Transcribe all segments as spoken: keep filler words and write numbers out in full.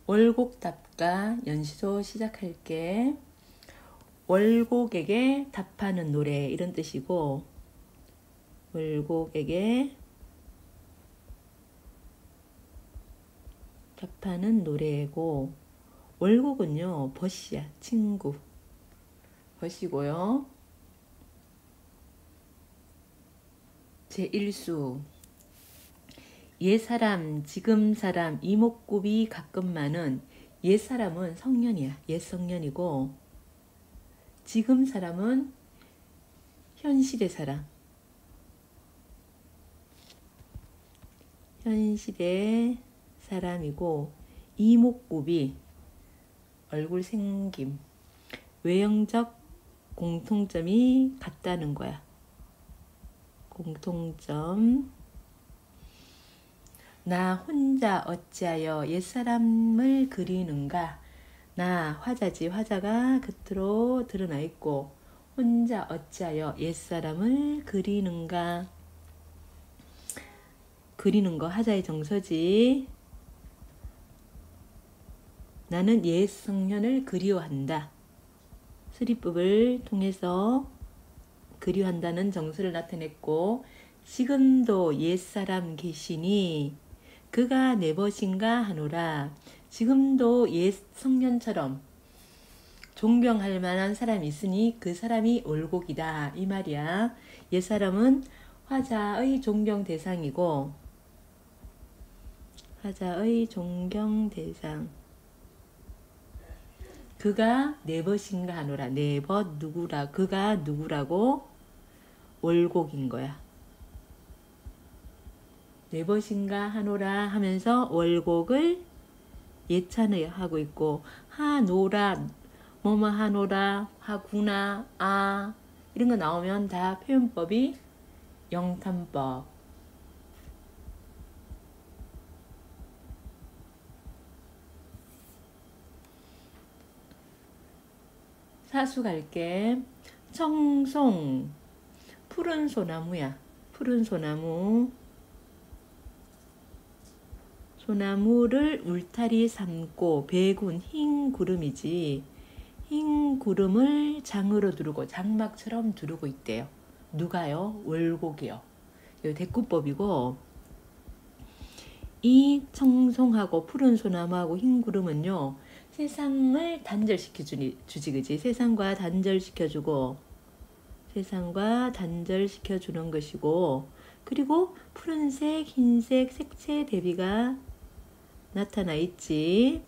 월곡답가 연시도 시작할게. 월곡에게 답하는 노래 이런 뜻이고, 월곡에게 답하는 노래고, 월곡은요 벗이야, 친구 벗이고요. 제일 수 옛사람 지금 사람 이목구비 가끔 많은. 옛사람은 성년이야, 옛성년이고, 지금 사람은 현실의 사람, 현실의 사람이고, 이목구비 얼굴 생김, 외형적 공통점이 같다는 거야. 공통점. 나 혼자 어찌하여 옛사람을 그리는가. 나 화자지, 화자가 겉으로 드러나 있고, 혼자 어찌하여 옛사람을 그리는가. 그리는 거 하자의 정서지. 나는 옛 성년을 그리워한다. 수리법을 통해서 그리워한다는 정서를 나타냈고, 지금도 옛사람 계시니 그가 내 벗인가 하노라. 지금도 옛 성년처럼 존경할 만한 사람이 있으니 그 사람이 월곡이다 이 말이야. 옛사람은 화자의 존경 대상이고, 화자의 존경 대상. 그가 내 벗인가 하노라. 내 벗 누구라, 그가 누구라고? 월곡인 거야. 내 벗인가 하노라 하면서 월곡을 예찬을 하고 있고, 하노라, 뭐뭐 하노라, 하구나, 아 이런 거 나오면 다 표현법이 영탄법. 사수 갈게. 청송 푸른 소나무야. 푸른 소나무. 소나무를 울타리 삼고 배군 흰 구름이지. 흰 구름을 장으로 두르고, 장막처럼 두르고 있대요. 누가요? 월곡이요. 이 대꾸법이고, 이 청송하고 푸른 소나무하고 흰 구름은요, 세상을 단절시켜 주지, 주지 그지? 세상과 단절시켜주고, 세상과 단절시켜 주는 것이고, 그리고 푸른색, 흰색, 색채 대비가 나타나 있지.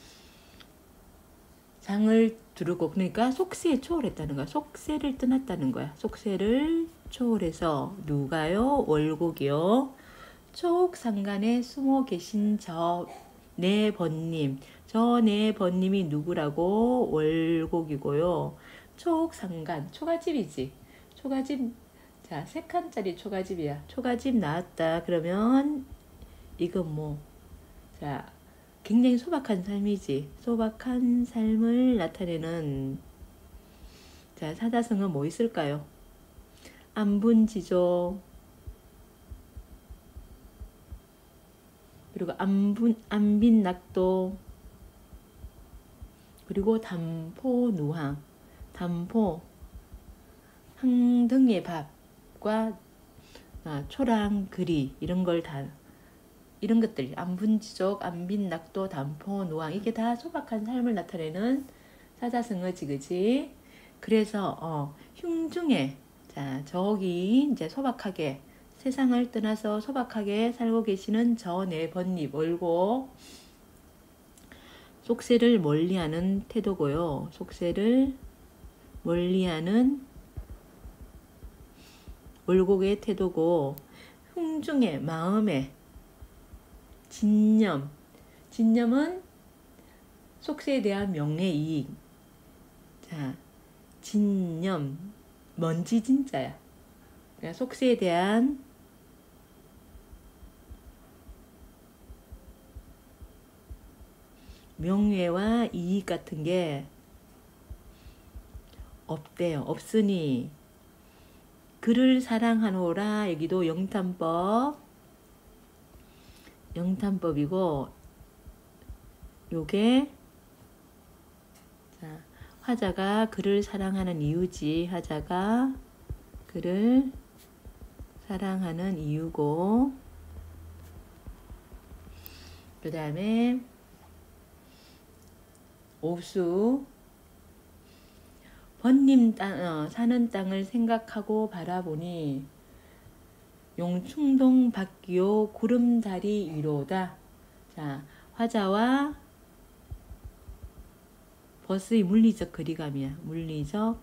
장을 두르고, 그러니까 속세에 초월했다는 거야. 속세를 떠났다는 거야. 속세를 초월해서. 누가요? 월곡이요. 초옥상간에 숨어 계신 저 네 번님, 저 네 번님이 누구라고? 월곡이고요. 초옥상간, 초가집이지. 초가집. 자, 세 칸짜리 초가집이야. 초가집 나왔다 그러면 이건 뭐, 자, 굉장히 소박한 삶이지. 소박한 삶을 나타내는. 자, 사자성어는 뭐 있을까요? 안분지조, 그리고 안분, 안빈낙도, 그리고 담포누항. 담포, 항등의 밥과 아, 초랑그리 이런 걸 다, 이런 것들, 안분지족, 안빈낙도, 담포누항, 이게 다 소박한 삶을 나타내는 사자성어지, 그지? 그래서 어, 흉중에, 자, 저기 이제 소박하게 세상을 떠나서 소박하게 살고 계시는 저 네 번님, 월곡. 속세를 멀리하는 태도고요. 속세를 멀리하는 월곡의 태도고, 흉중의 마음에 진념. 진념은 속세에 대한 명예이익. 자, 진념, 먼지 진짜야. 그러니까 속세에 대한 명예와 이익 같은 게 없대요. 없으니 그를 사랑하노라. 여기도 영탄법, 영탄법이고, 요게 자, 화자가 그를 사랑하는 이유지. 화자가 그를 사랑하는 이유고, 그 다음에 오수 번님 땅, 어, 사는 땅을 생각하고 바라보니 용충동 밖이요 구름다리 위로다. 자, 화자와 버스의 물리적 거리감이야. 물리적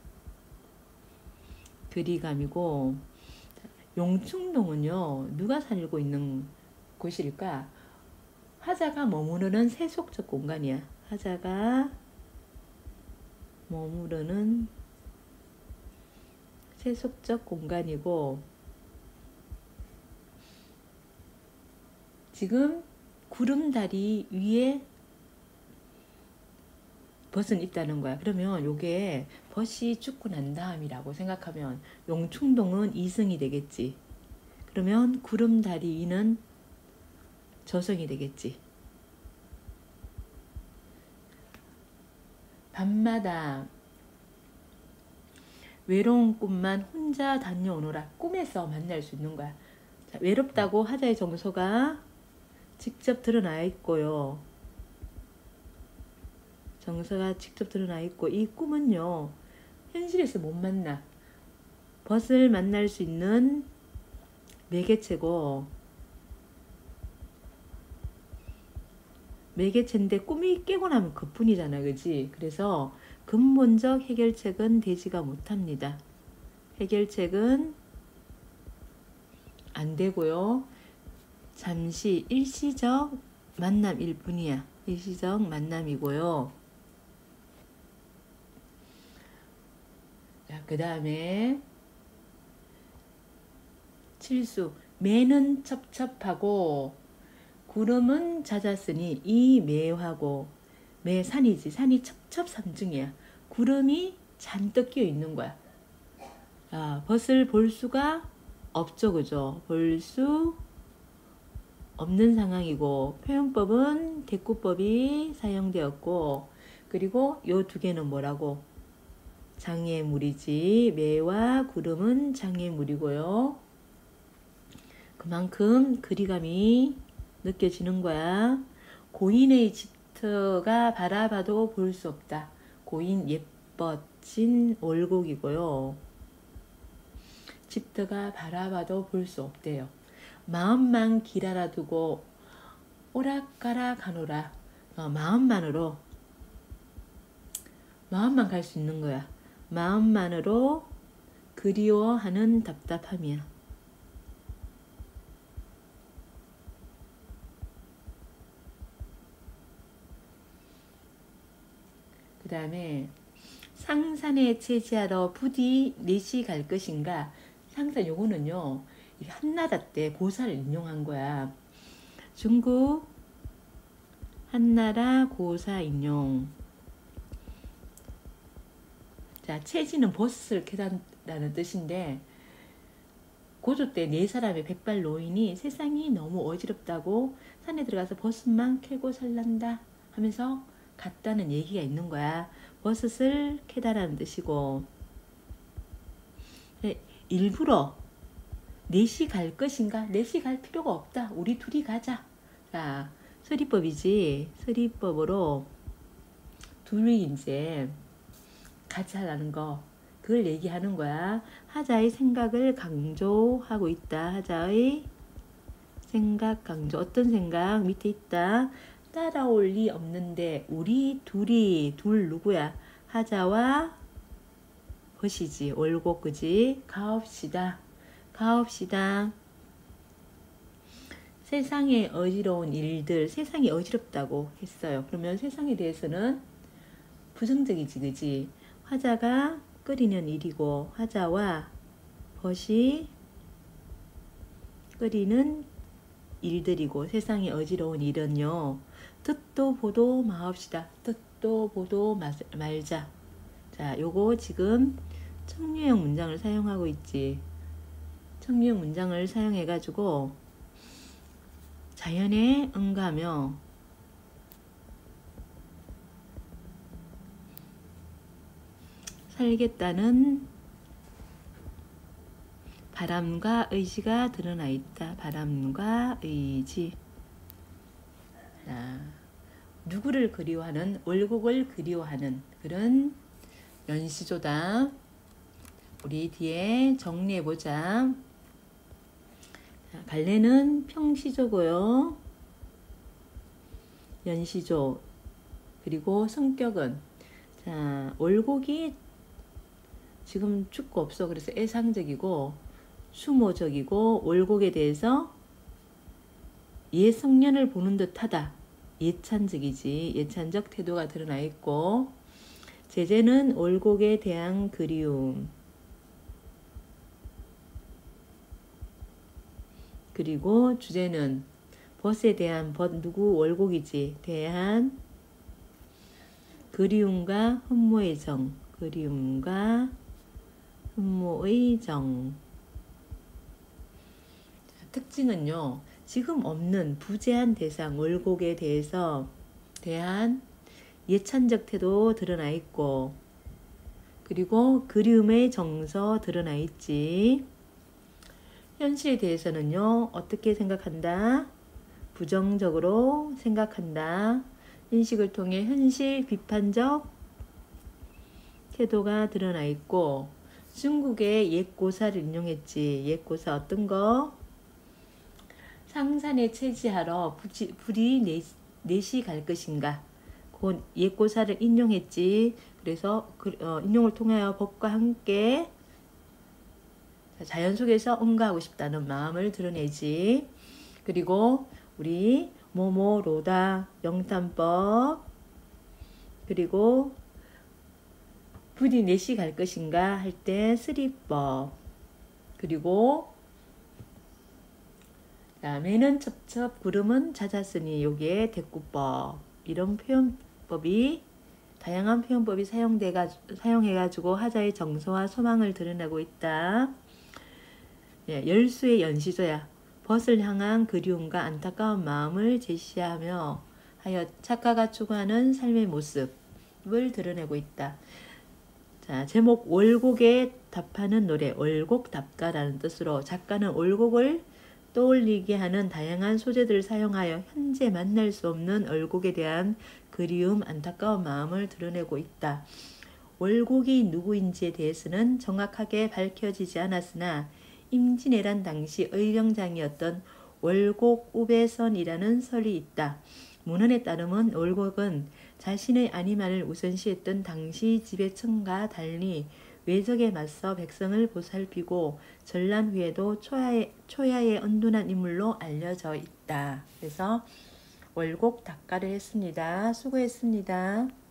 거리감이고, 용충동은요 누가 살고 있는 곳일까? 화자가 머무르는 세속적 공간이야. 화자가 머무르는 세속적 공간이고, 지금 구름다리 위에 벗은 있다는 거야. 그러면 요게 벗이 죽고 난 다음이라고 생각하면 용충동은 이승이 되겠지. 그러면 구름다리 위는 저승이 되겠지. 밤마다 외로운 꿈만 혼자 다녀오너라. 꿈에서 만날 수 있는 거야. 자, 외롭다고 화자의 정서가 직접 드러나 있고요. 정서가 직접 드러나 있고, 이 꿈은요 현실에서 못 만나. 벗을 만날 수 있는 매개체고, 매개체인데 꿈이 깨고 나면 그뿐이잖아, 그지? 그래서 근본적 해결책은 되지가 못합니다. 해결책은 안 되고요. 잠시 일시적 만남일 뿐이야. 일시적 만남이고요. 자, 그 다음에 칠수 매는 첩첩하고 구름은 잦았으니 이 매하고, 매 산이지. 산이 첩첩산중이야. 구름이 잔뜩 끼어 있는 거야. 아, 벗을 볼 수가 없죠, 그죠? 볼 수 없는 상황이고, 표현법은 대꾸법이 사용되었고, 그리고 요 두 개는 뭐라고? 장애물이지. 매와 구름은 장애물이고요. 그만큼 거리감이 느껴지는 거야. 고인의 집터가 바라봐도 볼 수 없다. 고인 예뻐진 올곡이고요. 집터가 바라봐도 볼 수 없대요. 마음만 길 알아두고 오락가락 하노라. 어, 마음만으로 마음만 갈 수 있는 거야. 마음만으로 그리워하는 답답함이야. 그 다음에 상산에 체지하러 부디 넷이 갈 것인가. 상산 요거는요 한나라 때 고사를 인용한 거야. 중국 한나라 고사 인용. 자, 체지는 벗을 캐다라는 뜻인데, 고조 때 네 사람의 백발 노인이 세상이 너무 어지럽다고 산에 들어가서 버섯만 캐고 살란다 하면서 갔다는 얘기가 있는 거야. 버섯을 캐다라는 뜻이고, 일부러 넷이 갈 것인가? 넷이 갈 필요가 없다. 우리 둘이 가자. 자, 서리법이지. 서리법으로 둘이 이제 가자라는 거, 그걸 얘기하는 거야. 하자의 생각을 강조하고 있다. 하자의 생각 강조. 어떤 생각? 밑에 있다. 따라올 리 없는데 우리 둘이, 둘 누구야? 하자와 벗이지. 올고 그지? 가옵시다. 가옵시다. 세상에 어지러운 일들, 세상이 어지럽다고 했어요. 그러면 세상에 대해서는 부정적이지, 그지? 화자가 끓이는 일이고, 화자와 벗이 끓이는 일들이고, 세상이 어지러운 일은요, 듣도 보도 마옵시다. 듣도 보도 말자. 자, 요거 지금 청유형 문장을 사용하고 있지. 청유형 문장을 사용해가지고 자연에 응가하며 살겠다는 바람과 의지가 드러나 있다. 바람과 의지. 자, 누구를 그리워하는, 월곡을 그리워하는 그런 연시조다. 우리 뒤에 정리해보자. 자, 갈래는 평시조고요. 연시조. 그리고 성격은, 자, 월곡이 지금 죽고 없어. 그래서 애상적이고 수모적이고 월곡에 대해서 예성년을 보는 듯하다. 예찬적이지. 예찬적 태도가 드러나 있고, 제재는 월곡에 대한 그리움, 그리고 주제는 벗에 대한, 벗 누구 월곡이지, 대한 그리움과 흠모의 정, 그리움과 흠모의 정. 특징은요, 지금 없는 부재한 대상 월곡에 대해서 대한 예찬적 태도 드러나 있고, 그리고 그리움의 정서 드러나 있지. 현실에 대해서는요, 어떻게 생각한다? 부정적으로 생각한다. 인식을 통해 현실 비판적 태도가 드러나 있고, 중국의 옛고사를 인용했지. 옛고사 어떤 거? 상산에 체지하러 부지, 불이 넷, 넷이 갈 것인가? 그 옛고사를 인용했지. 그래서 그, 어, 인용을 통하여 법과 함께 자연 속에서 응가하고 싶다는 마음을 드러내지. 그리고 우리 모모로다 영탄법, 그리고 불이 넷이 갈 것인가 할 때 스리법, 그리고 다음에는 첩첩 구름은 잦았으니 요게 대꾸법. 이런 표현법이, 다양한 표현법이 사용돼가, 사용해가지고 하자의 정서와 소망을 드러내고 있다. 예, 열수의 연시조야. 벗을 향한 그리움과 안타까운 마음을 제시하며 하여 작가가 추구하는 삶의 모습을 드러내고 있다. 자, 제목 월곡에 답하는 노래, 월곡답가라는 뜻으로 작가는 월곡을 떠올리게 하는 다양한 소재들을 사용하여 현재 만날 수 없는 월곡에 대한 그리움, 안타까운 마음을 드러내고 있다. 월곡이 누구인지에 대해서는 정확하게 밝혀지지 않았으나 임진왜란 당시 의령장이었던 월곡 우배선이라는 설이 있다. 문헌에 따르면 월곡은 자신의 안위만을 우선시했던 당시 지배층과 달리 외적에 맞서 백성을 보살피고 전란 후에도 초야의, 초야의 은둔한 인물로 알려져 있다. 그래서 월곡 답가를 했습니다. 수고했습니다.